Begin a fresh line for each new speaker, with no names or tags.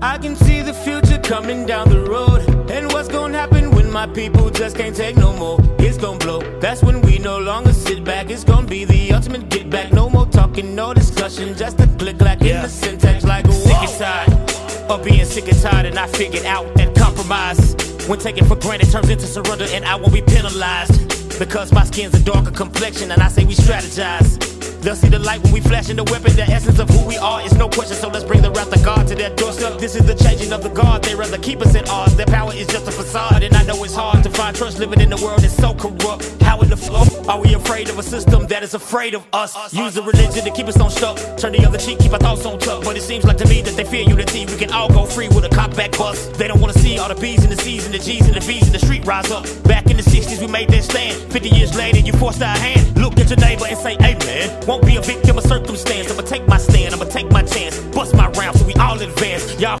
I can see the future coming down the road, and what's gonna happen when my people just can't take no more. It's gonna blow, that's when we no longer sit back. It's gonna be the ultimate get back. No more talking, no discussion, just a click like in the syntax like sick and tired of being sick and tired. And I figured out that compromise, when taken for granted, turns into surrender, and I won't be penalized because my skin's a darker complexion. And I say we strategize. They'll see the light when we flash in the weapon. The essence of who we are is no question. So let's bring the wrath of God to their doorstep. This is the changing of the guard. They rather keep us at odds. Their power is just a facade, and I know it's hard to find trust living in a world that's so corrupt. How in the fuck are we afraid of a system that is afraid of us? Use the religion to keep us on stuck. Turn the other cheek, keep our thoughts on tuck. But it seems like to me that they fear unity. We can all go free with a cop back bus. They don't want to see all the B's and the C's and the G's and the V's in the street rise up. Back in the 60s we made that stand. 50 years later you forced our hand. Look at your neighbor and say, hey man, won't be a victim of circumstance. I'ma take my stand, I'ma take my chance. Bust my round so we all advance. Y'all